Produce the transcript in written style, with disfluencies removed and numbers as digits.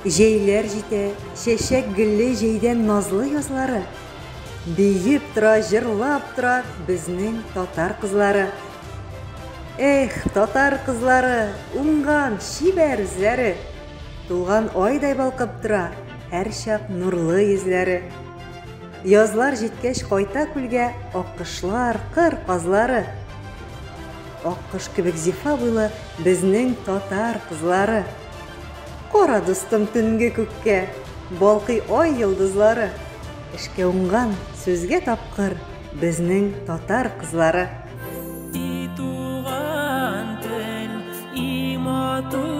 Жейлер жите, шешек гүлле жейден назлы язлары. Бейіп тұра, жырлап тұра, бізнің татар қызлары. Эх, татар қызлары, ұңған шибәр үзләре. Тулған айдай балқып тұра, әр шақ нұрлы езләре. Язлар жеткеш қайта күлге, аққышлар, қыр қазлары. Аққыш кебек зифа буйлы бізнің татар қызлары. Қора достым түнге көкке, балқый ай йылдызлары. Ішке ұңған сөзге тапқыр бізнің татар қызлары. Туған тіл, имату